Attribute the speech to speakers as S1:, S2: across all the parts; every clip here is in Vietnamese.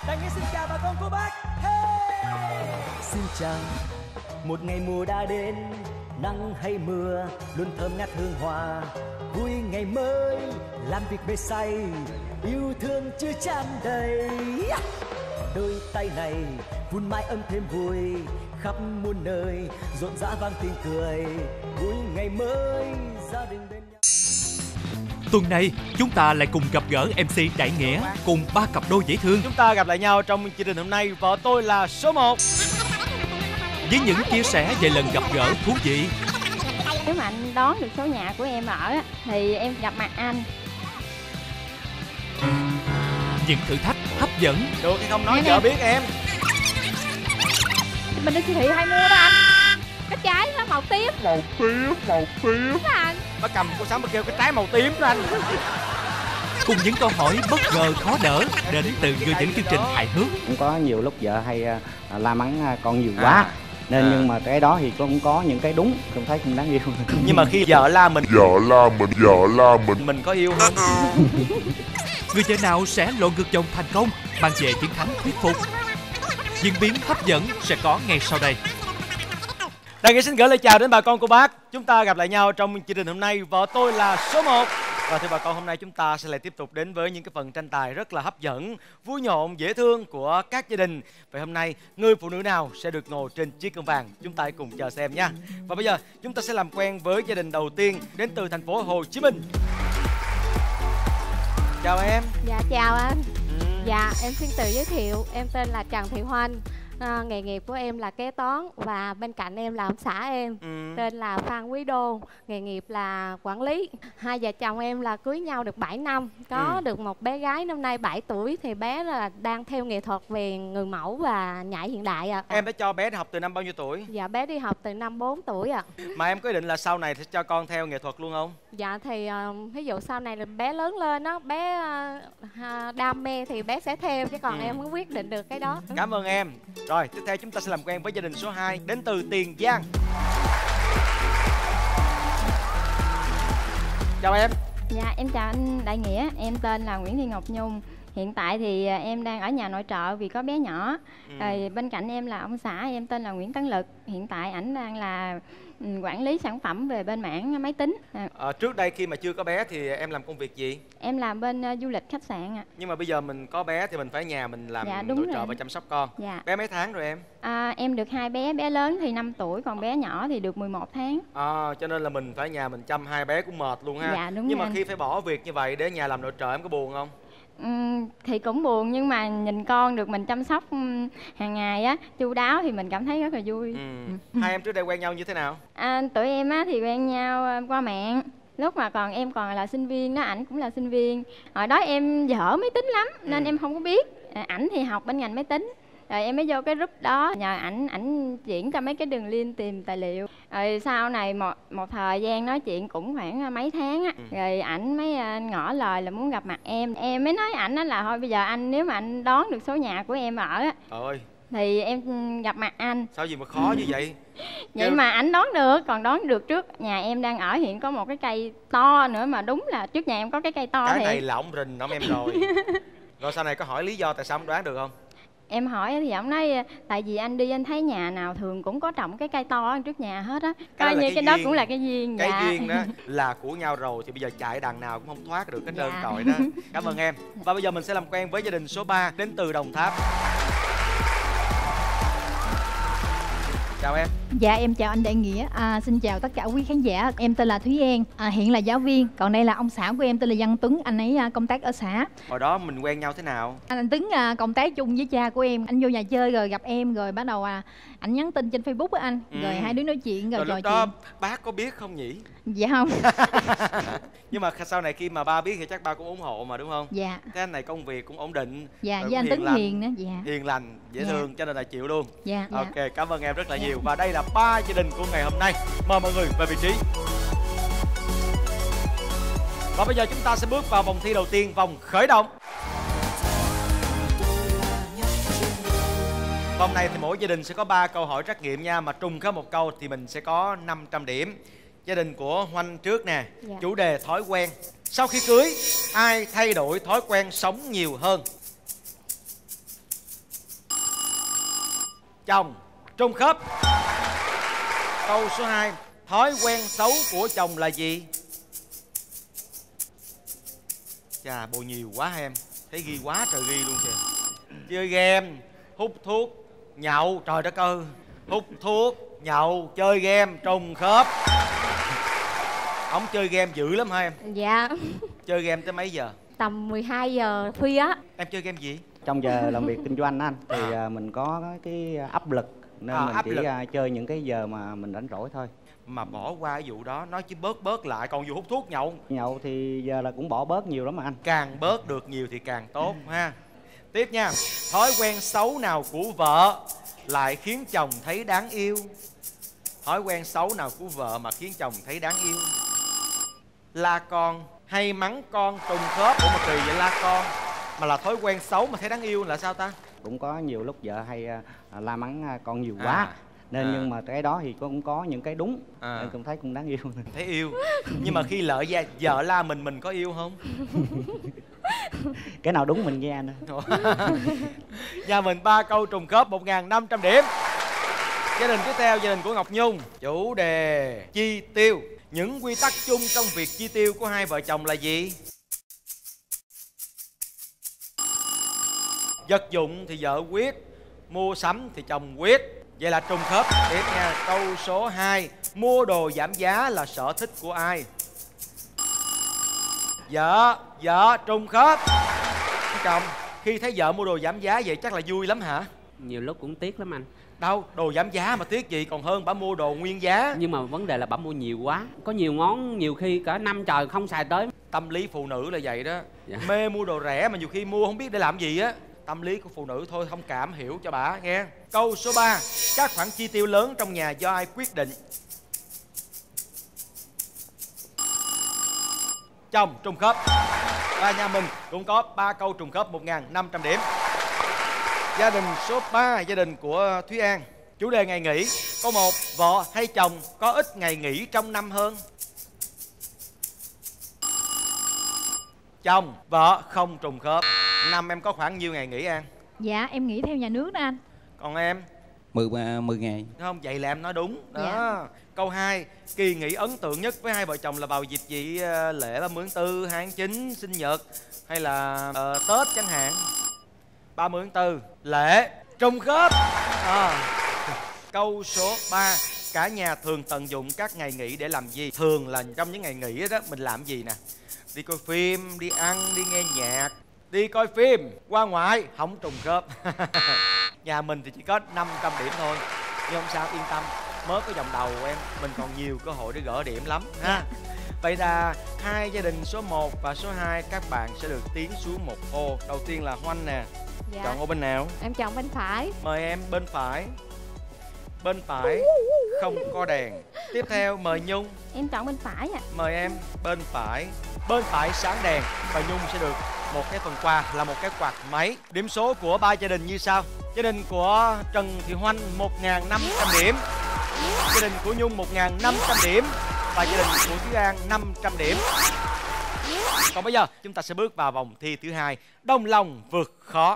S1: Đại Nghĩa xin chào bà con cô bác. Hey! Xin chào, một ngày mùa đã đến, nắng hay mưa luôn thơm ngát hương hoa. Vui ngày mới, làm việc mê say, yêu thương chưa tràn đầy. Đôi tay này vun mãi ấm thêm vui, khắp muôn nơi rộn rã vang tiếng cười. Vui ngày mới, gia đình bên nhau.
S2: Tuần này chúng ta lại cùng gặp gỡ MC Đại Nghĩa cùng 3 cặp đôi dễ thương.
S3: Chúng ta gặp lại nhau trong chương trình hôm nay. Vợ tôi là số 1.
S2: Với những chia sẻ về lần gặp gỡ thú vị.
S4: Nếu mà anh đón được số nhà của em ở thì em gặp mặt anh.
S2: Những thử thách hấp dẫn.
S3: Được hay không nói vợ biết em.
S4: Mình đi siêu thị hay mua đó anh. Cái trái nó màu tím. Màu tím anh.
S3: Bà cầm cô Sáu bà kêu cái trái màu tím đó anh.
S2: Cùng những câu hỏi bất ngờ khó đỡ đến từ người dẫn chương trình hài hước.
S5: Cũng có nhiều lúc vợ hay la mắng con nhiều quá. Nên nhưng mà cái đó thì cũng có những cái đúng, tôi thấy cũng đáng yêu.
S3: Nhưng mà khi vợ la mình mình có yêu không?
S2: Người vợ nào sẽ lội ngược dòng thành công, mang về chiến thắng thuyết phục. Diễn biến hấp dẫn sẽ có ngay sau đây.
S3: Đại Nghĩa xin gửi lời chào đến bà con cô bác. Chúng ta gặp lại nhau trong chương trình hôm nay. Vợ tôi là số 1. Và thưa bà con, hôm nay chúng ta sẽ lại tiếp tục đến với những cái phần tranh tài rất là hấp dẫn, vui nhộn, dễ thương của các gia đình. Vậy hôm nay, người phụ nữ nào sẽ được ngồi trên chiếc cơm vàng? Chúng ta hãy cùng chờ xem nha. Và bây giờ, chúng ta sẽ làm quen với gia đình đầu tiên đến từ thành phố Hồ Chí Minh. Chào em.
S4: Dạ chào anh. Dạ em xin tự giới thiệu, em tên là Trần Thị Hoanh. Nghề nghiệp của em là kế toán và bên cạnh em là ông xã em tên là Phan Quý Đô, nghề nghiệp là quản lý. Hai vợ chồng em là cưới nhau được 7 năm, có được một bé gái năm nay 7 tuổi thì bé là đang theo nghệ thuật về người mẫu và nhảy hiện đại ạ.
S3: Em đã cho bé đi học từ năm bao nhiêu tuổi?
S4: Dạ bé đi học từ năm 4 tuổi ạ.
S3: Mà em có ý định là sau này sẽ cho con theo nghệ thuật luôn không?
S4: Dạ thì ví dụ sau này là bé lớn lên đó, bé đam mê thì bé sẽ theo chứ còn em không quyết định được cái đó.
S3: Cảm ơn em. Rồi, tiếp theo chúng ta sẽ làm quen với gia đình số 2 đến từ Tiền Giang. Chào em.
S4: Dạ em chào anh Đại Nghĩa, em tên là Nguyễn Thị Ngọc Nhung. Hiện tại thì em đang ở nhà nội trợ vì có bé nhỏ. Rồi bên cạnh em là ông xã em tên là Nguyễn Tấn Lực. Hiện tại ảnh đang là quản lý sản phẩm về bên mảng máy tính.
S3: Trước đây khi mà chưa có bé thì em làm công việc gì?
S4: Em làm bên du lịch khách sạn ạ.
S3: Nhưng mà bây giờ mình có bé thì mình phải nhà mình làm
S4: đúng
S3: nội
S4: rồi.
S3: trợ và chăm sóc con.
S4: Dạ.
S3: Bé mấy tháng rồi em?
S4: Em được 2 bé, bé lớn thì 5 tuổi còn bé nhỏ thì được 11 tháng.
S3: Cho nên là mình phải nhà mình chăm 2 bé cũng mệt luôn ha.
S4: Dạ đúng.
S3: Nhưng mà
S4: anh.
S3: khi phải bỏ việc như vậy để nhà làm nội trợ em có buồn không?
S4: Thì cũng buồn nhưng mà nhìn con được mình chăm sóc hàng ngày á chu đáo thì mình cảm thấy rất là vui.
S3: Hai em trước đây quen nhau như thế nào?
S4: Tụi em á thì quen nhau qua mạng. Lúc mà em còn là sinh viên đó, ảnh cũng là sinh viên. Hồi đó em dở máy tính lắm nên em không có biết. Ảnh thì học bên ngành máy tính. Rồi em mới vô cái group đó nhờ ảnh chuyển cho mấy cái đường link tìm tài liệu. Rồi sau này một thời gian nói chuyện cũng khoảng mấy tháng á, rồi ảnh mới ngỏ lời là muốn gặp mặt em. Em mới nói ảnh là thôi bây giờ anh nếu mà anh đón được số nhà của em ở á thì em gặp mặt anh.
S3: Sao gì mà khó như vậy?
S4: Vậy mà ảnh đón được, còn đón được trước nhà em đang ở hiện có một cái cây to nữa mà đúng là trước nhà em có cái cây to
S3: cái
S4: thiệt.
S3: này là ổng rình ổng em rồi. Rồi sau này có hỏi lý do tại sao ông đoán được không?
S4: Em hỏi thì ông nói tại vì anh đi anh thấy nhà nào thường cũng có trồng cái cây to ở trước nhà hết á. Coi như cái đó cũng là cái duyên.
S3: Cái duyên đó là của nhau rồi thì bây giờ chạy đằng nào cũng không thoát được cái trơn trọi đó. Cảm ơn em. Và bây giờ mình sẽ làm quen với gia đình số 3 đến từ Đồng Tháp. Chào em.
S6: Dạ em chào anh Đại Nghĩa, xin chào tất cả quý khán giả. Em tên là Thúy An, hiện là giáo viên. Còn đây là ông xã của em tên là Văn Tuấn, anh ấy công tác ở xã.
S3: Hồi đó mình quen nhau thế nào?
S6: Anh Tuấn công tác chung với cha của em. Anh vô nhà chơi rồi gặp em rồi bắt đầu anh nhắn tin trên Facebook á anh. Rồi hai đứa nói chuyện rồi trò
S3: lúc đó
S6: chuyện.
S3: bác có biết không nhỉ?
S6: Dạ không.
S3: Nhưng mà sau này khi mà ba biết thì chắc ba cũng ủng hộ mà đúng không?
S6: Dạ.
S3: Thế anh này công việc cũng ổn định.
S6: Dạ, với anh Tuấn hiền nữa. Dạ.
S3: Hiền lành, dễ thương cho nên là chịu luôn.
S6: Dạ.
S3: Ok, cảm ơn em rất là nhiều. Và đây là 3 gia đình của ngày hôm nay. Mời mọi người về vị trí. Và bây giờ chúng ta sẽ bước vào vòng thi đầu tiên, vòng khởi động. Vòng này thì mỗi gia đình sẽ có 3 câu hỏi trắc nghiệm nha. Mà trùng khớp một câu thì mình sẽ có 500 điểm. Gia đình của Hoanh trước nè. Chủ đề thói quen. Sau khi cưới, ai thay đổi thói quen sống nhiều hơn? chồng trùng khớp. Câu số 2, thói quen xấu của chồng là gì? Chà, bộ nhiều quá em. Thấy ghi quá trời ghi luôn kìa. Chơi game, hút thuốc, nhậu. Trời đất ơi. Hút thuốc, nhậu, chơi game, trùng khớp. Ông chơi game dữ lắm hả em?
S7: Dạ.
S3: Chơi game tới mấy giờ?
S7: Tầm 12 giờ khuya á.
S3: Em chơi game gì?
S5: Trong giờ làm việc kinh doanh anh thì mình có cái áp lực nên mình
S3: áp
S5: chỉ
S3: lực.
S5: chơi những cái giờ mà mình rảnh rỗi thôi.
S3: Mà bỏ qua cái vụ đó, nói chứ bớt lại. Còn vụ hút thuốc nhậu,
S5: Nhậu thì giờ là cũng bỏ bớt nhiều lắm mà anh.
S3: càng bớt được nhiều thì càng tốt ha. Tiếp nha. Thói quen xấu nào của vợ lại khiến chồng thấy đáng yêu? Thói quen xấu nào của vợ mà khiến chồng thấy đáng yêu? La con hay mắng con trùng khớp. Ủa mà kỳ vậy, la con mà là thói quen xấu mà thấy đáng yêu là sao ta?
S5: Cũng có nhiều lúc vợ hay la mắng con nhiều quá nên nhưng mà cái đó thì cũng có những cái đúng nên cũng thấy cũng đáng yêu.
S3: Thấy yêu. Nhưng mà khi lỡ ra vợ la mình có yêu không?
S5: Cái nào đúng mình nghe anh ơi.
S3: Nhà mình 3 câu trùng khớp, 1.500 điểm. Gia đình tiếp theo, gia đình của Ngọc Nhung. Chủ đề chi tiêu. Những quy tắc chung trong việc chi tiêu của hai vợ chồng là gì? Vật dụng thì vợ quyết, mua sắm thì chồng quyết. Vậy là trùng khớp. Tiếp nha, câu số 2. Mua đồ giảm giá là sở thích của ai? Vợ trùng khớp. Chồng khi thấy vợ mua đồ giảm giá vậy chắc là vui lắm hả?
S8: Nhiều lúc cũng tiếc lắm anh.
S3: Đâu, đồ giảm giá mà tiếc gì, còn hơn bả mua đồ nguyên giá.
S8: Nhưng mà vấn đề là bả mua nhiều quá. Có nhiều món nhiều khi cả năm trời không xài tới.
S3: Tâm lý phụ nữ là vậy đó.
S8: Dạ.
S3: Mê mua đồ rẻ mà nhiều khi mua không biết để làm gì á. Tâm lý của phụ nữ thôi, thông cảm hiểu cho bả nghe. Câu số 3. Các khoản chi tiêu lớn trong nhà do ai quyết định? Chồng trùng khớp. Và nhà mình cũng có 3 câu trùng khớp, 1.500 điểm. Gia đình số 3, gia đình của Thúy An. Chủ đề ngày nghỉ. Câu 1. Vợ hay chồng có ít ngày nghỉ trong năm hơn? Chồng. Vợ không trùng khớp. Năm em có khoảng nhiêu ngày nghỉ An?
S6: Dạ em nghĩ theo nhà nước đó anh.
S3: Còn em?
S9: 10 ngày.
S3: Không, vậy là em nói đúng đó.
S6: Dạ.
S3: Câu 2. Kỳ nghỉ ấn tượng nhất với hai vợ chồng là vào dịp gì? Lễ 30 tháng 4, 2 tháng 9, sinh nhật hay là Tết chẳng hạn? 30 tháng 4 lễ trùng khớp. Câu số 3. Cả nhà thường tận dụng các ngày nghỉ để làm gì? Thường là trong những ngày nghỉ đó mình làm gì nè? Đi coi phim, đi ăn, đi nghe nhạc. Đi coi phim, qua ngoại, không trùng khớp. Nhà mình thì chỉ có 500 điểm thôi. Nhưng không sao, yên tâm. Mới có vòng đầu em, mình còn nhiều cơ hội để gỡ điểm lắm ha. Vậy là hai gia đình số 1 và số 2 các bạn sẽ được tiến xuống một ô. Đầu tiên là Hoanh nè.
S7: Dạ.
S3: Chọn ô bên nào?
S7: Em chọn bên phải.
S3: Mời em bên phải. Bên phải không có đèn. Tiếp theo mời Nhung.
S4: Em chọn bên phải ạ.
S3: Mời em bên phải. Bên phải sáng đèn và Nhung sẽ được một cái phần quà là một cái quạt máy. Điểm số của ba gia đình như sau. Gia đình của Trần Thị Hoanh 1.500 điểm. Gia đình của Nhung 1.500 điểm. Và gia đình của Thúy An 500 điểm. Còn bây giờ chúng ta sẽ bước vào vòng thi thứ hai, đồng lòng vượt khó.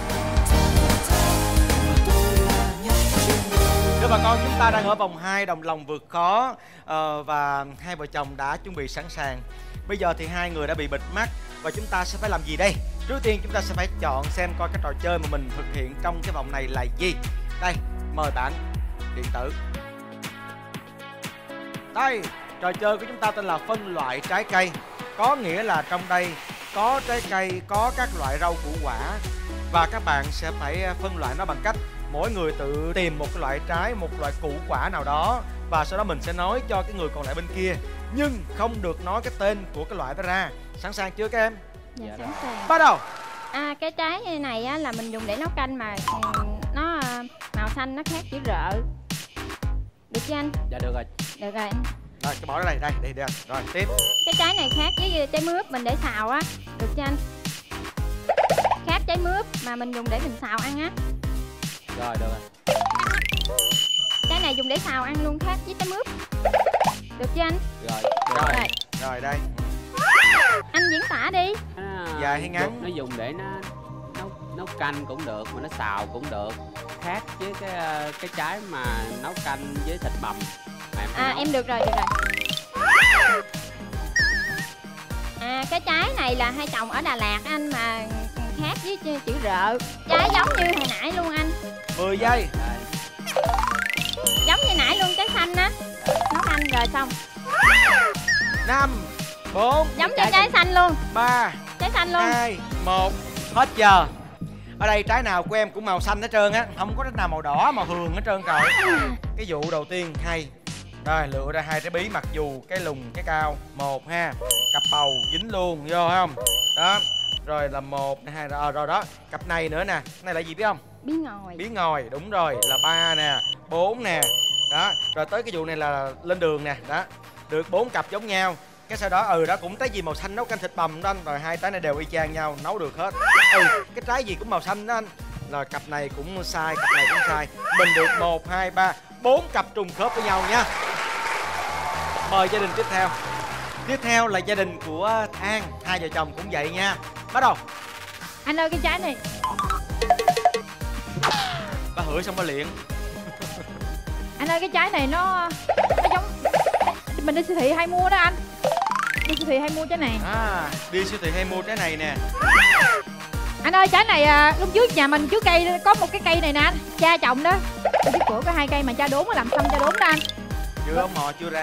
S3: Thưa bà con, chúng ta đang ở vòng 2 đồng lòng vượt khó và hai vợ chồng đã chuẩn bị sẵn sàng. Bây giờ thì hai người đã bị bịt mắt và chúng ta sẽ phải làm gì đây? Trước tiên chúng ta sẽ phải chọn xem coi cái trò chơi mà mình thực hiện trong cái vòng này là gì. Đây, mời bạn điện tử. Đây, trò chơi của chúng ta tên là phân loại trái cây. Có nghĩa là trong đây có trái cây, có các loại rau củ quả và các bạn sẽ phải phân loại nó bằng cách mỗi người tự tìm một cái loại trái, một loại củ quả nào đó và sau đó mình sẽ nói cho cái người còn lại bên kia, nhưng không được nói cái tên của cái loại đó ra. Sẵn sàng chưa các em?
S4: Dạ sẵn sàng.
S3: Bắt đầu.
S4: Cái trái này á, là mình dùng để nấu canh mà nó màu xanh nó khác chữ rợ. Được chưa anh?
S8: Dạ được rồi.
S4: Được rồi anh.
S3: Rồi, cái bỏ đây, đây. Rồi, tiếp.
S4: Cái trái này khác với trái mướp mình để xào á. Được chưa anh? Khác trái mướp mà mình dùng để mình xào ăn á.
S8: Rồi, được rồi.
S4: Trái này dùng để xào ăn luôn, khác với trái mướp. Được chưa anh?
S8: Rồi.
S3: Rồi, đây.
S4: Anh diễn tả đi.
S3: Dài hay ngắn?
S8: Nó dùng để nó nấu canh cũng được mà nó xào cũng được. khác với cái trái mà nấu canh với thịt bằm mà em hay nấu.
S4: Em được rồi. Cái trái này là hay trồng ở Đà Lạt anh, mà khác với chữ rợ. Trái giống như hồi nãy luôn anh.
S3: 10 giây.
S4: Giống như nãy luôn, trái xanh á. Nấu canh rồi xong.
S3: 5 4
S4: Giống như trái xanh luôn.
S3: 3
S4: Trái xanh luôn.
S3: 2 1 hết giờ. Ở đây trái nào của em cũng màu xanh hết trơn á, không có trái nào màu đỏ màu hường hết trơn trời. Cái vụ đầu tiên hay. Rồi lựa ra 2 trái bí, mặc dù cái lùng cái cao. 1 ha. Cặp bầu dính luôn vô không? Đó. Rồi là 1 2 rồi đó. Cặp này nữa nè. Cái này là gì biết không?
S4: Bí ngòi.
S3: Bí ngòi, đúng rồi, là 3 nè, 4 nè. Đó, rồi tới cái vụ này là lên đường nè, đó. Được 4 cặp giống nhau. Cái sau đó đó cũng trái gì màu xanh nấu canh thịt bằm đó anh. Rồi 2 trái này đều y chang nhau, nấu được hết. Cái trái gì cũng màu xanh đó anh. Rồi cặp này cũng sai, cặp này cũng sai. Mình được 1 2 3 4 cặp trùng khớp với nhau nha. Mời gia đình tiếp theo. Tiếp theo là gia đình của An, 2 vợ chồng cũng vậy nha. Bắt đầu.
S6: Anh ơi cái trái này.
S3: Bà hửi xong bà liền.
S6: Anh ơi cái trái này nó giống mình đi siêu thị hay mua đó anh. Đi siêu thị hay mua trái này.
S3: Đi siêu thị hay mua trái này nè.
S6: Anh ơi trái này lúc trước nhà mình trước cây có một cái cây này nè anh, cha trồng đó. Trước cửa có 2 cây mà cha đốn, làm xong cha đốn đó anh.
S3: Chưa, ống mò chưa ra.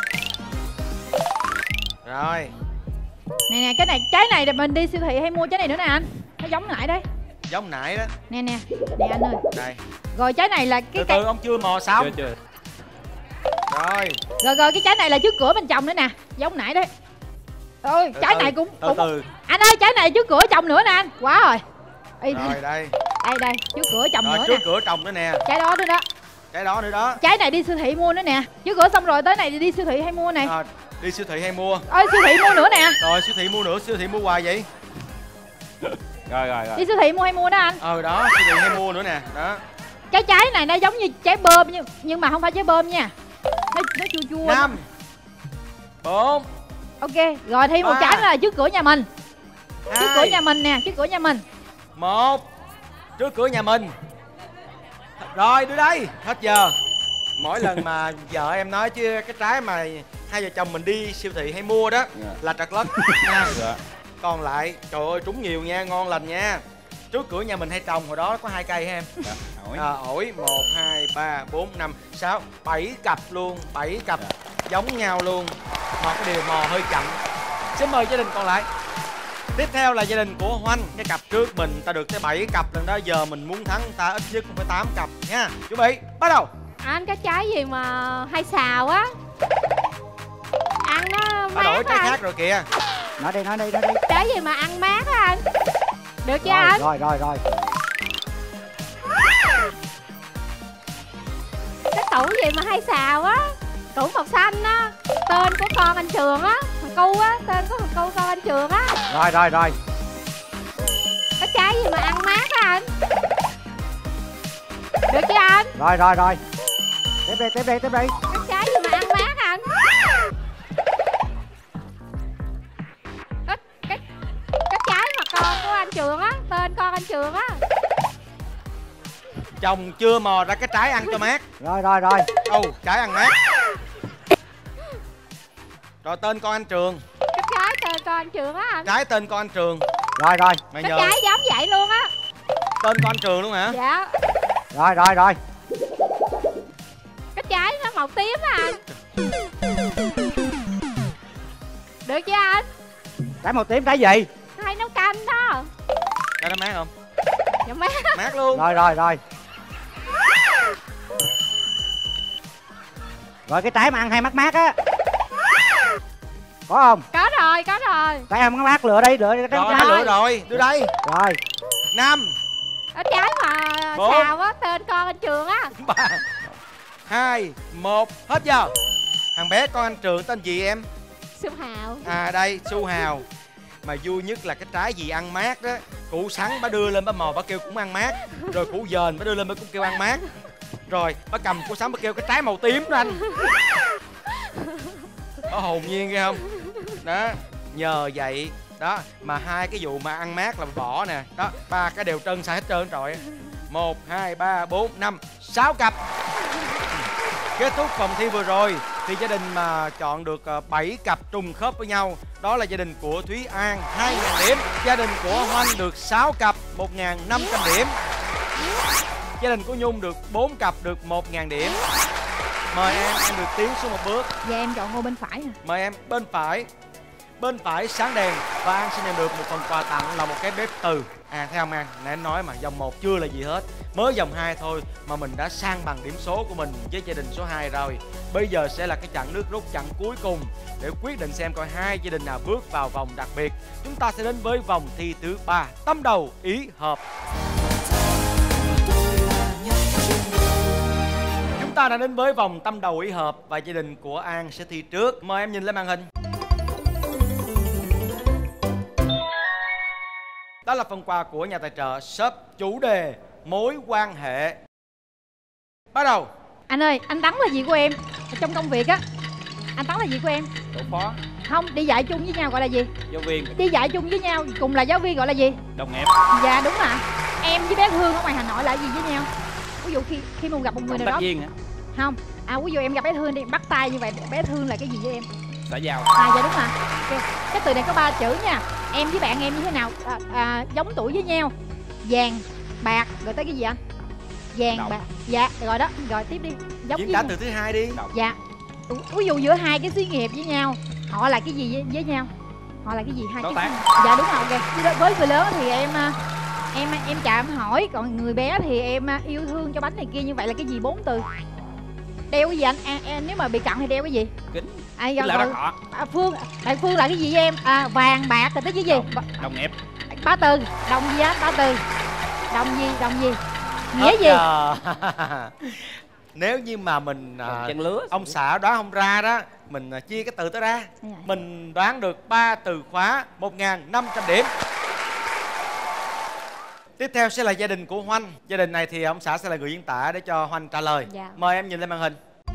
S3: Rồi.
S6: Nè trái này là mình đi siêu thị hay mua trái này nữa nè anh. Nó giống nãy đấy.
S3: Giống nãy đó.
S6: Nè anh ơi.
S3: Đây.
S6: Rồi trái này là cái
S3: từ ông chưa mò xong.
S8: Chưa.
S3: Rồi
S6: cái trái này là trước cửa mình trồng nữa nè, giống nãy đấy. Ôi trái này cũng
S3: từ.
S6: Anh ơi trái này trước cửa trồng nữa nè anh. Quá rồi.
S3: Rồi đây.
S6: Đây trước cửa trồng nữa nè.
S3: Trước cửa trồng nữa nè.
S6: Trái đó nữa đó.
S3: Trái đó nữa đó.
S6: Trái này đi siêu thị mua nữa nè. Trước cửa xong rồi tới này thì đi siêu thị hay mua này.
S3: Đi siêu thị hay mua.
S6: Siêu thị mua nữa nè.
S3: Rồi siêu thị mua nữa, siêu thị mua hoài vậy. Rồi.
S6: Đi siêu thị mua hay mua đó anh.
S3: Đó, siêu thị hay mua nữa nè. Đó.
S6: Cái trái này nó giống như trái bơm nhưng mà không phải trái bơm nha. Nó chua
S3: 5 4
S6: Ok, rồi thêm một trái nữa là trước cửa nhà mình.
S3: 2,
S6: trước cửa nhà mình nè, trước cửa nhà mình.
S3: 1 trước cửa nhà mình. Rồi đưa đây, hết giờ. Mỗi lần mà vợ em nói chứ cái trái mà 2 vợ chồng mình đi siêu thị hay mua đó là trật lất nha. Còn lại trời ơi trúng nhiều nha, ngon lành nha. Trước cửa nhà mình hay trồng hồi đó có 2 cây ha em. Ổi 1 2 3 4 5 6 7 cặp luôn, 7 cặp giống nhau luôn. Mà cái điều mò hơi chậm. Xin mời gia đình còn lại. Tiếp theo là gia đình của Hoanh. Cái cặp trước mình ta được tới 7 cặp lần đó, giờ mình muốn thắng ta ít nhất cũng phải 8 cặp nha. Chuẩn bị bắt đầu.
S7: Anh cái trái gì mà hay xào á, ăn nó mát
S3: đổi trái
S7: anh.
S3: khác rồi kìa.
S5: Nói đi.
S7: Trái gì mà ăn mát á anh. Được chưa anh?
S5: Rồi.
S7: Cái tủ gì mà hay xào á, tủ màu xanh á, tên của con anh Trường á, thằng Cu á, tên của thằng Cu con anh Trường á.
S5: Rồi.
S7: Cái trái gì mà ăn mát á anh. Được chưa anh?
S5: Rồi. Tiếp đi.
S7: Cái trái gì mà ăn mát anh. Cái trái mà con của anh Trường á, tên con anh Trường á.
S3: Chồng chưa mò ra cái trái ăn cho mát.
S5: Rồi.
S3: Trái ăn mát. Rồi tên con anh Trường.
S7: Cái trái tên con anh Trường á anh.
S3: Trái tên con anh Trường.
S5: Rồi.
S3: Mày
S7: Cái
S3: nhờ
S7: trái giống vậy luôn á.
S3: tên con anh Trường luôn hả?
S7: Dạ.
S5: Rồi.
S7: Cái trái nó màu tím á anh. Được chưa anh?
S5: Trái màu tím trái gì?
S7: Hay nấu canh đó.
S3: Trái nó mát không?
S7: Dạ mát.
S3: Mát luôn.
S5: Rồi. Rồi cái trái mà ăn hay mát á. Có không?
S7: Có rồi.
S5: Trái ăn mát lựa đi, lựa
S3: rồi, đưa đây.
S5: Rồi.
S3: 5
S7: Cái trái mà
S3: 4
S7: xào á, tên con anh Trường á.
S3: 3 2 1 hết giờ. Thằng bé con anh Trường tên gì em?
S7: Su Hào.
S3: Đây Su Hào. Mà vui nhất là cái trái gì ăn mát đó. Cụ Sắn bà đưa lên bà mò bà kêu cũng ăn mát. Rồi cụ Dền bà đưa lên bà cũng kêu ăn mát. Rồi bà cầm cụ Sắn bà kêu cái trái màu tím đó anh. Có hồn nhiên ghê không? Đó, nhờ vậy đó mà 2 cái vụ mà ăn mát là bỏ nè. Đó, 3 cái đều trơn sai hết trơn trời. 1, 2, 3, 4, 5, 6 cặp. Kết thúc vòng thi vừa rồi thì gia đình mà chọn được 7 cặp trùng khớp với nhau, đó là gia đình của Thúy An 2.000 điểm. Gia đình của Hoanh được 6 cặp 1.500 điểm. Gia đình của Nhung được 4 cặp được 1.000 điểm. Mời em được tiến xuống một bước.
S6: Dạ em chọn ngôi bên phải.
S3: Mời em bên phải. Bên phải sáng đèn và An sẽ nhận được một phần quà tặng là một cái bếp từ. Thấy không An? Nãy em nói mà vòng 1 chưa là gì hết, mới vòng 2 thôi mà mình đã sang bằng điểm số của mình với gia đình số 2 rồi. Bây giờ sẽ là cái chặng nước rút, chặng cuối cùng để quyết định xem coi hai gia đình nào bước vào vòng đặc biệt. Chúng ta sẽ đến với vòng thi thứ 3, tâm đầu ý hợp. Chúng ta đã đến với vòng tâm đầu ý hợp và gia đình của An sẽ thi trước. Mời em nhìn lên màn hình. Đó là phần quà của nhà tài trợ shop. Chủ đề mối quan hệ. Bắt đầu.
S6: Anh ơi, anh Tấn là gì của em? Trong công việc á, anh Tấn là gì của em?
S8: Tổ phó.
S6: Không, đi dạy chung với nhau gọi là gì?
S8: Giáo viên.
S6: Đi dạy chung với nhau cùng là giáo viên gọi là gì?
S8: Đồng nghiệp.
S6: Dạ đúng ạ. Em với bé Hương ở ngoài Hà Nội là gì với nhau? Ví dụ khi mà gặp một người nào đó.
S8: Viên hả?
S6: Không. Ví dụ em gặp bé Hương đi, bắt tay như vậy, bé Hương là cái gì với em?
S8: Xã giao.
S6: Dạ đúng ạ. Okay. Cái từ này có 3 chữ nha. Em với bạn em như thế nào? Giống tuổi với nhau. Vàng, bạc, rồi tới cái gì anh? Vàng, bạc. Dạ, rồi đó, rồi tiếp đi. Giống
S3: Diễn tả từ thứ 2 đi.
S6: Dạ. Ví dụ giữa hai cái xí nghiệp với nhau, họ là cái gì với nhau? Họ là cái gì? Hai cái. Dạ đúng rồi, ok. Với người lớn thì em chào em hỏi, còn người bé thì em yêu thương cho bánh này kia, như vậy là cái gì? 4 từ. Đeo cái gì anh? Nếu mà bị cận thì đeo cái gì?
S8: Kính.
S6: Phương, bạn Phương là cái gì với em? Vàng, bạc rồi tới cái gì?
S8: Đồng nghiệp.
S6: 3 từ. Đồng gì á? 3 từ. Đồng gì? Nghĩa gì?
S3: Nếu như mà mình
S8: chân lứa,
S3: ông xã đoán không ra đó, mình chia cái từ tới ra. Mình đoán được 3 từ khóa, 1.500 điểm. Tiếp theo sẽ là gia đình của Hoanh. Gia đình này thì ông xã sẽ là người diễn tả để cho Hoanh trả lời.
S4: Dạ.
S3: Mời em nhìn lên màn hình.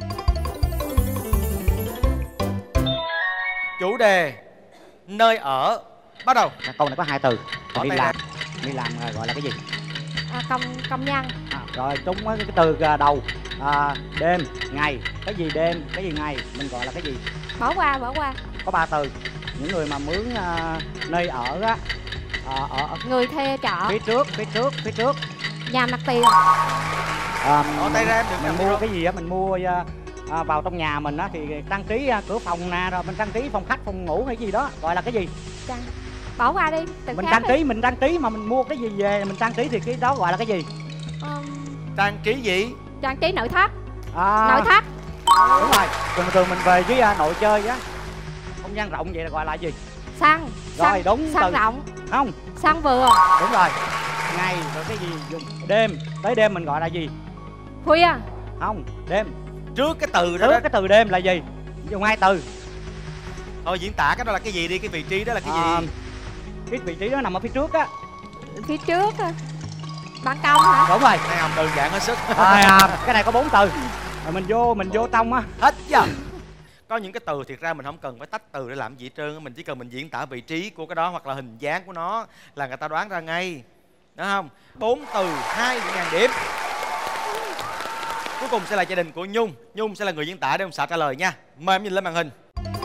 S3: Chủ đề nơi ở. Bắt đầu.
S5: Câu này có 2 từ.
S3: Đi
S5: làm gọi là cái gì?
S7: Công nhân.
S5: Rồi trúng cái từ đầu. Đêm, ngày. Cái gì đêm, cái gì ngày, mình gọi là cái gì?
S7: Bỏ qua.
S5: Có 3 từ. Những người mà mướn nơi ở á,
S7: Người thuê trọ.
S5: Phía trước.
S7: Nhà mặt tiền.
S3: Bỏ tay ra em đừng.
S5: Mình mua cái gì á, mình mua vào trong nhà mình á thì trang trí cửa phòng nè, rồi mình trang trí phòng khách, phòng ngủ hay gì đó, gọi là cái gì?
S7: Bỏ qua đi.
S5: Mình trang trí mà mình mua cái gì về mình trang trí thì cái đó gọi là cái gì?
S3: Trang trí gì?
S7: Trang trí nội thất.
S5: Nội thất. Đúng rồi. Thường mình về với nội chơi á, không gian rộng vậy là gọi là gì?
S7: Sân.
S5: Rồi đúng.
S7: Sân rộng.
S5: Không.
S7: Sân vườn.
S5: Đúng rồi. Ngày rồi cái gì dùng? Đêm. Tới đêm mình gọi là gì?
S7: Khuya.
S5: Không. Đêm.
S3: Trước cái từ đó.
S5: Trước cái từ đêm là gì? Dùng 2 từ.
S3: Thôi diễn tả cái đó là cái gì đi, cái vị trí đó là cái gì?
S5: Cái vị trí đó nằm ở phía trước á.
S7: Phía trước á. Ban công hả?
S5: Đúng rồi.
S3: Này không đơn giản hết sức.
S5: Cái này có 4 từ. Rồi mình vô trong á.
S3: Hết chưa? Có những cái từ thiệt ra mình không cần phải tách từ để làm gì hết trơn, mình chỉ cần mình diễn tả vị trí của cái đó hoặc là hình dáng của nó là người ta đoán ra ngay. Đúng không? 4 từ 2.000 điểm. Cuối cùng sẽ là gia đình của Nhung. Nhung sẽ là người diễn tả để ông xã trả lời nha. Mời em nhìn lên màn hình.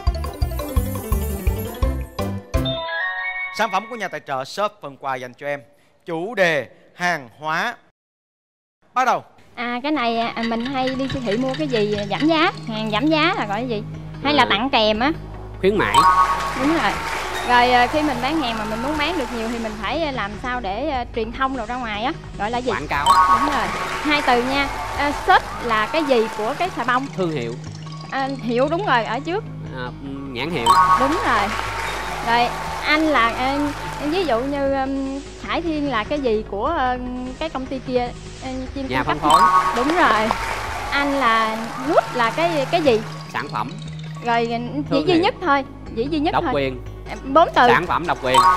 S3: Sản phẩm của nhà tài trợ shop, phần quà dành cho em. Chủ đề hàng hóa. Bắt đầu.
S4: Cái này mình hay đi siêu thị mua cái gì giảm giá, hàng giảm giá là gọi cái gì? Hay là tặng kèm á?
S8: Khuyến mãi.
S4: Đúng rồi. Rồi khi mình bán hàng mà mình muốn bán được nhiều thì mình phải làm sao để truyền thông rồi ra ngoài á, gọi là gì?
S8: Quảng cáo.
S4: Đúng rồi. 2 từ nha. Shop là cái gì của cái xà bông?
S8: Thương hiệu.
S4: Hiệu đúng rồi, ở trước.
S8: Nhãn hiệu.
S4: Đúng rồi. Rồi anh là ví dụ như Hải Thiên là cái gì của cái công ty kia?
S8: Nhà phân phối.
S4: Đúng rồi. Anh là Nút là cái gì?
S8: Sản phẩm.
S4: Rồi chỉ duy nhất thôi. Chỉ duy nhất
S8: độc
S4: thôi.
S8: quyền.
S4: 4 từ.
S8: Sản phẩm độc quyền.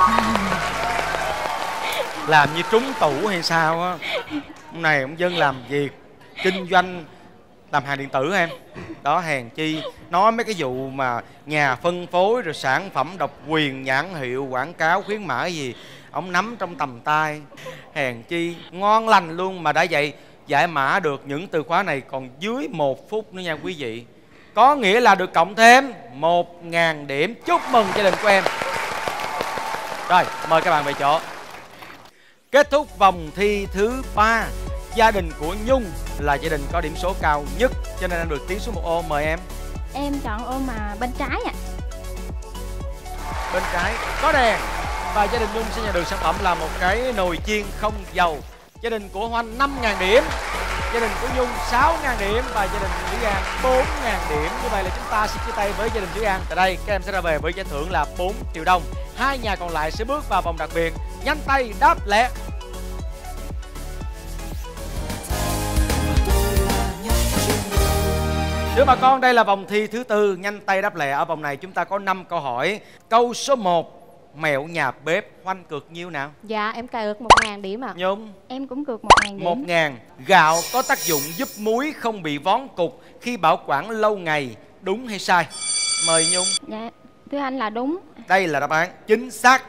S3: Làm như trúng tủ hay sao á. Hôm nay ông Dân làm việc kinh doanh làm hàng điện tử em. Đó, hèn chi nói mấy cái vụ mà nhà phân phối rồi sản phẩm độc quyền, nhãn hiệu, quảng cáo, khuyến mãi gì ổng nắm trong tầm tay. Hèn chi ngon lành luôn mà đã vậy giải mã được những từ khóa này còn dưới 1 phút nữa nha quý vị. Có nghĩa là được cộng thêm 1.000 điểm. Chúc mừng gia đình của em. Rồi, mời các bạn về chỗ. Kết thúc vòng thi thứ 3. Gia đình của Nhung là gia đình có điểm số cao nhất, cho nên đang được tiến xuống một ô. Mời em.
S4: Em chọn ô mà bên trái ạ.
S3: Bên trái có đèn. Và gia đình Nhung sẽ nhận được sản phẩm là một cái nồi chiên không dầu. Gia đình của Hoanh 5.000 điểm, gia đình của Nhung 6.000 điểm và gia đình Thúy An 4.000 điểm. Như vậy là chúng ta sẽ chia tay với gia đình Thúy An. Tại đây các em sẽ ra về với giải thưởng là 4 triệu đồng. 2 nhà còn lại sẽ bước vào vòng đặc biệt nhanh tay đáp lẹ. Thưa bà con, đây là vòng thi thứ 4 nhanh tay đáp lẹ. Ở vòng này chúng ta có 5 câu hỏi. Câu số 1, mẹo nhà bếp. Hoanh cược nhiêu nào?
S7: Dạ em cược 1.000 điểm ạ.
S3: Nhung?
S4: Em cũng cược 1.000 điểm.
S3: 1.000. Gạo có tác dụng giúp muối không bị vón cục khi bảo quản lâu ngày, đúng hay sai? Mời Nhung.
S4: Dạ thưa anh là đúng.
S3: Đây là đáp án chính xác.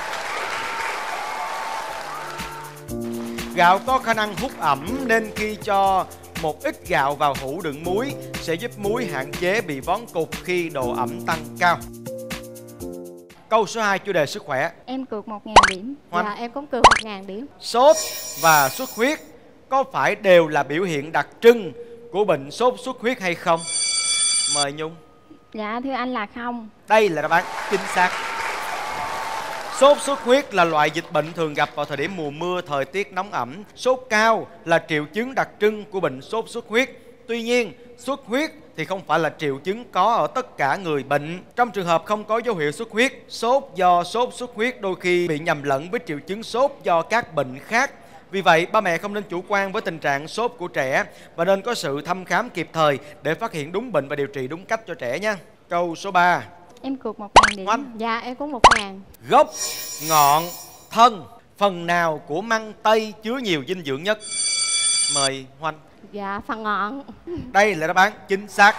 S3: Gạo có khả năng hút ẩm nên khi cho một ít gạo vào hũ đựng muối sẽ giúp muối hạn chế bị vón cục khi độ ẩm tăng cao. Câu số 2, chủ đề sức khỏe.
S4: Em cược 1.000 điểm.
S3: Hoanh?
S7: Dạ em cũng cược 1.000 điểm.
S3: Sốt và xuất huyết có phải đều là biểu hiện đặc trưng của bệnh sốt xuất huyết hay không? Mời Nhung.
S4: Dạ thưa anh là không.
S3: Đây là đáp án chính xác. Sốt xuất huyết là loại dịch bệnh thường gặp vào thời điểm mùa mưa, thời tiết nóng ẩm. Sốt cao là triệu chứng đặc trưng của bệnh sốt xuất huyết. Tuy nhiên, xuất huyết thì không phải là triệu chứng có ở tất cả người bệnh. Trong trường hợp không có dấu hiệu xuất huyết, sốt do sốt xuất huyết đôi khi bị nhầm lẫn với triệu chứng sốt do các bệnh khác. Vì vậy, ba mẹ không nên chủ quan với tình trạng sốt của trẻ và nên có sự thăm khám kịp thời để phát hiện đúng bệnh và điều trị đúng cách cho trẻ nha. Câu số 3.
S4: Em cược 1.000 điểm.
S3: Hoanh?
S7: Dạ em cũng 1.000.
S3: Gốc, ngọn, thân, phần nào của măng tây chứa nhiều dinh dưỡng nhất? Mời Hoanh.
S7: Dạ phần ngọn.
S3: Đây là đáp án chính xác.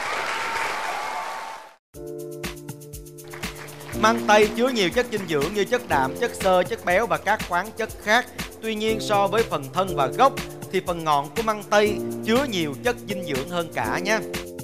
S3: Măng tây chứa nhiều chất dinh dưỡng như chất đạm, chất xơ, chất béo và các khoáng chất khác. Tuy nhiên so với phần thân và gốc thì phần ngọn của măng tây chứa nhiều chất dinh dưỡng hơn cả nhé.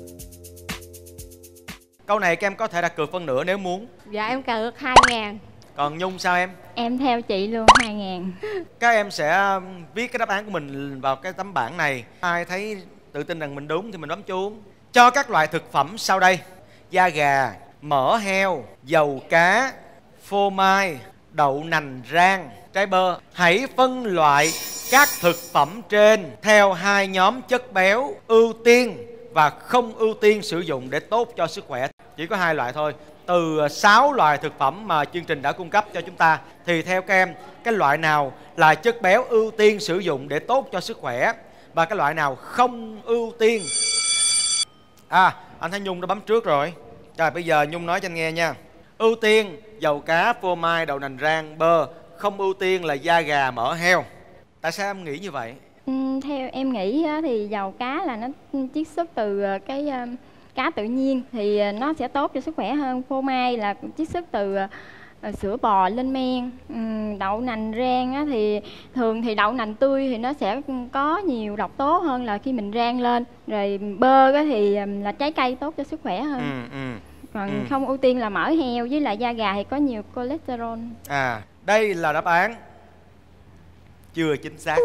S3: Câu này các em có thể đặt cược phân nửa nếu muốn.
S7: Dạ em cược 2.000.
S3: Còn Nhung sao em?
S4: Em theo chị luôn 2.000.
S3: Các em sẽ viết cái đáp án của mình vào cái tấm bảng này. Ai thấy tự tin rằng mình đúng thì mình bấm chuông. Cho các loại thực phẩm sau đây: da gà, mỡ heo, dầu cá, phô mai, đậu nành rang, trái bơ. Hãy phân loại các thực phẩm trên theo 2 nhóm chất béo ưu tiên và không ưu tiên sử dụng để tốt cho sức khỏe. Chỉ có 2 loại thôi. Từ 6 loại thực phẩm mà chương trình đã cung cấp cho chúng ta thì theo các em, cái loại nào là chất béo ưu tiên sử dụng để tốt cho sức khỏe và cái loại nào không ưu tiên? Anh thấy Nhung đã bấm trước rồi. Rồi bây giờ Nhung nói cho anh nghe nha. Ưu tiên dầu cá, phô mai, đậu nành rang, bơ. Không ưu tiên là da gà, mỡ heo. Tại sao em nghĩ như vậy?
S4: Theo em nghĩ thì dầu cá là nó chiết xuất từ cái cá tự nhiên thì nó sẽ tốt cho sức khỏe hơn. Phô mai là chiết xuất từ sữa bò lên men. Đậu nành rang thì thường thì đậu nành tươi thì nó sẽ có nhiều độc tố hơn là khi mình rang lên. Rồi bơ thì là trái cây tốt cho sức khỏe hơn. Còn không ưu tiên là mỡ heo với lại da gà thì có nhiều cholesterol.
S3: Đây là đáp án chưa chính xác.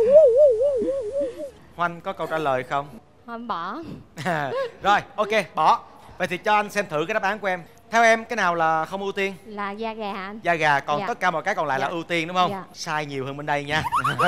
S3: Hoanh có câu trả lời không?
S7: Không, bỏ.
S3: Rồi, ok, bỏ. Vậy thì cho anh xem thử cái đáp án của em. Theo em cái nào là không ưu tiên?
S7: Là da gà anh.
S3: Da gà, còn
S7: Dạ.
S3: tất cả mọi cái còn lại là ưu tiên đúng không?
S7: Dạ.
S3: Sai nhiều hơn bên đây nha.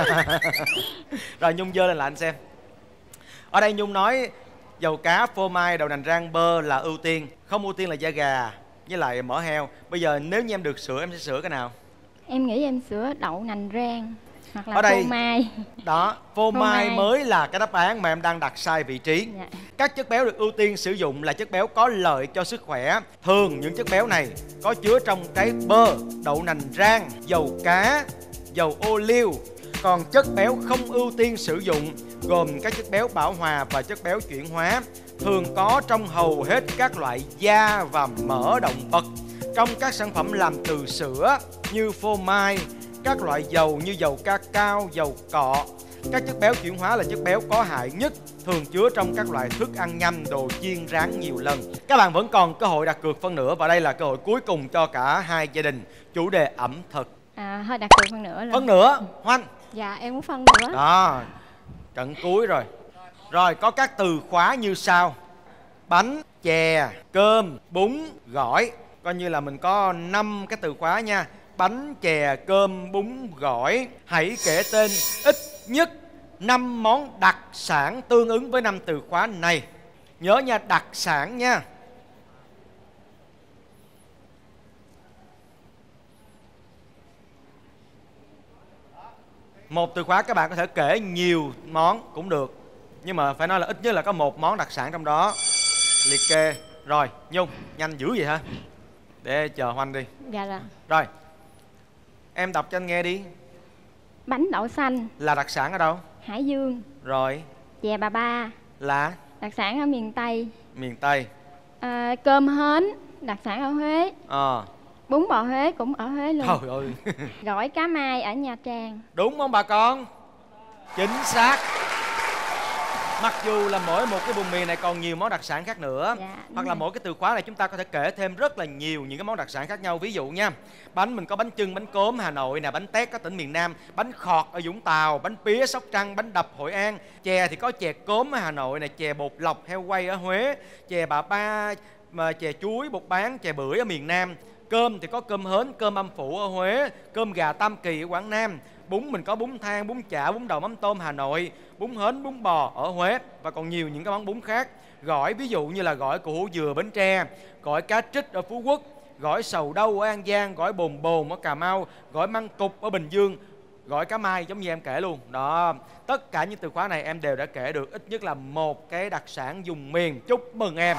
S3: Rồi Nhung giơ lên lại anh xem. Ở đây Nhung nói dầu cá, phô mai, đậu nành rang, bơ là ưu tiên. Không ưu tiên là da gà với lại mỡ heo. Bây giờ nếu như em được sửa em sẽ sửa cái nào?
S4: Em nghĩ em sửa đậu nành rang hoặc là
S3: ở đây,
S4: phô mai.
S3: Đó, phô mai mới là cái đáp án mà em đang đặt sai vị trí.
S4: Dạ.
S3: Các chất béo được ưu tiên sử dụng là chất béo có lợi cho sức khỏe. Thường những chất béo này có chứa trong trái bơ, đậu nành rang, dầu cá, dầu ô liu. Còn chất béo không ưu tiên sử dụng gồm các chất béo bão hòa và chất béo chuyển hóa, thường có trong hầu hết các loại da và mỡ động vật. Trong các sản phẩm làm từ sữa như phô mai, các loại dầu như dầu cacao, dầu cọ. Các chất béo chuyển hóa là chất béo có hại nhất, thường chứa trong các loại thức ăn nhanh, đồ chiên, rán nhiều lần. Các bạn vẫn còn cơ hội đặt cược phân nửa và đây là cơ hội cuối cùng cho cả hai gia đình. Chủ đề ẩm thực.
S4: Thôi đặt cược phân nửa rồi.
S3: Phân nửa, Hoanh.
S4: Dạ em muốn phân nửa.
S3: Đó, trận cuối rồi. Rồi có các từ khóa như sau: bánh, chè, cơm, bún, gỏi. Coi như là mình có 5 cái từ khóa nha. Bánh, chè, cơm, bún, gỏi. Hãy kể tên ít nhất 5 món đặc sản tương ứng với 5 từ khóa này. Nhớ nha, đặc sản nha. Một từ khóa các bạn có thể kể nhiều món cũng được, nhưng mà phải nói là ít nhất là có một món đặc sản trong đó. Liệt kê. Rồi, Nhung, nhanh dữ vậy hả? Để chờ Hoanh đi.
S4: Dạ rồi.
S3: Rồi, em đọc cho anh nghe đi.
S4: Bánh đậu xanh
S3: là đặc sản ở đâu?
S4: Hải Dương.
S3: Rồi.
S4: Chè Bà Ba
S3: là
S4: đặc sản ở miền Tây.
S3: Miền Tây.
S4: Cơm hến đặc sản ở Huế. Bún bò Huế cũng ở Huế luôn.
S3: Trời ơi.
S4: Gỏi cá mai ở Nha Trang.
S3: Đúng không bà con? Chính xác. Mặc dù là mỗi một cái vùng miền này còn nhiều món đặc sản khác nữa. Hoặc là mỗi cái từ khóa này chúng ta có thể kể thêm rất là nhiều những cái món đặc sản khác nhau. Ví dụ nha, bánh mình có bánh chưng, bánh cốm Hà Nội nè, bánh tét có tỉnh miền Nam, bánh khọt ở Vũng Tàu, bánh pía Sóc Trăng, bánh đập Hội An. Chè thì có chè cốm ở Hà Nội nè, chè bột lọc heo quay ở Huế, chè Bà Ba, mà chè chuối bột bán, chè bưởi ở miền Nam. Cơm thì có cơm hến, cơm âm phủ ở Huế, cơm gà Tam Kỳ ở Quảng Nam. Bún mình có bún thang, bún chả, bún đậu mắm tôm Hà Nội, bún hến, bún bò ở Huế và còn nhiều những cái món bún khác. Gỏi ví dụ như là gỏi củ hủ dừa Bến Tre, gỏi cá trích ở Phú Quốc, gỏi sầu đâu ở An Giang, gỏi bồn bồn ở Cà Mau, gỏi măng cục ở Bình Dương, gỏi cá mai giống như em kể luôn. Đó, tất cả những từ khóa này em đều đã kể được ít nhất là một cái đặc sản vùng miền. Chúc mừng em.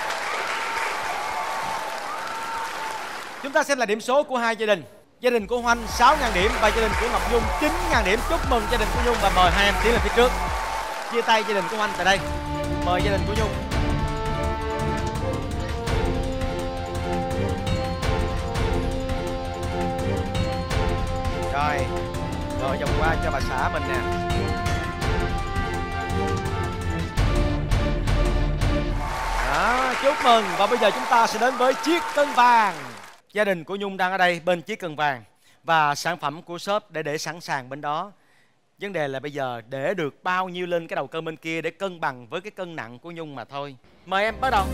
S3: Chúng ta xem là điểm số của hai gia đình. Gia đình của Hoanh 6.000 điểm và gia đình của Ngọc Nhung 9.000 điểm. Chúc mừng gia đình của Nhung và mời hai em tiến lên phía trước. Chia tay gia đình của Hoanh tại đây. Mời gia đình của Nhung. Rồi, rồi vòng qua cho bà xã mình nè. Đó, chúc mừng. Và bây giờ chúng ta sẽ đến với chiếc cân vàng. Gia đình của Nhung đang ở đây bên chiếc cân vàng và sản phẩm của shop để sẵn sàng bên đó. Vấn đề là bây giờ để được bao nhiêu lên cái đầu cân bên kia để cân bằng với cái cân nặng của Nhung mà thôi. Mời em bắt đầu.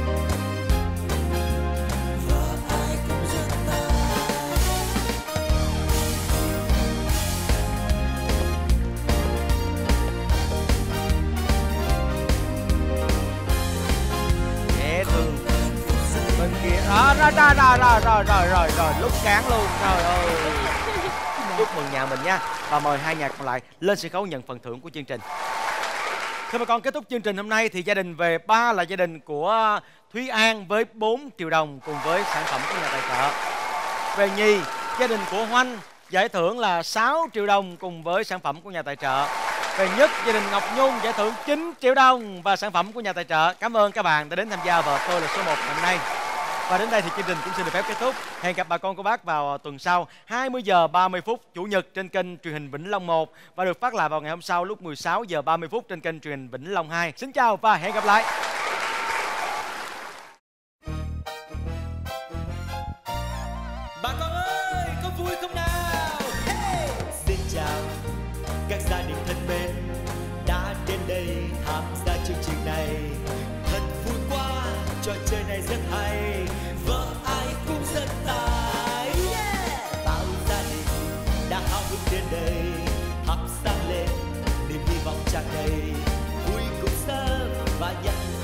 S3: Dễ thương. Bên kia rồi lúc cán luôn. Trời ơi. Chúc mừng nhà mình nha. Và mời hai nhà còn lại lên sân khấu nhận phần thưởng của chương trình. Thưa bà con, kết thúc chương trình hôm nay thì gia đình về 3 là gia đình của Thúy An với 4 triệu đồng cùng với sản phẩm của nhà tài trợ. Về nhì, gia đình của Hoanh giải thưởng là 6 triệu đồng cùng với sản phẩm của nhà tài trợ. Về nhất, gia đình Ngọc Nhung giải thưởng 9 triệu đồng và sản phẩm của nhà tài trợ. Cảm ơn các bạn đã đến tham gia Vợ Tôi Là Số 1 hôm nay. Và đến đây thì chương trình cũng xin được phép kết thúc. Hẹn gặp bà con cô bác vào tuần sau 20 giờ 30 phút Chủ nhật trên kênh truyền hình Vĩnh Long 1 và được phát lại vào ngày hôm sau lúc 16 giờ 30 phút trên kênh truyền hình Vĩnh Long 2. Xin chào và hẹn gặp lại.
S1: Bà con ơi, có vui không nào? Hey! Xin chào các gia đình thân mến đã đến đây tham gia chương trình này. Thật vui quá, trò chơi này rất hay, vợ ai cũng rất tài. Yeah! Bao gia đình đã háo hức đến đây, hấp sáng lên niềm hy vọng tràn đầy, vui cùng sớm và nhận